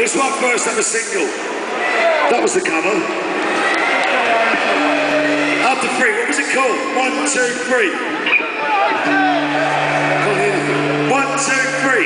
This one first, that was single. That was the cover. After three, what was it called? 1, 2, 3. 1, 2, 3.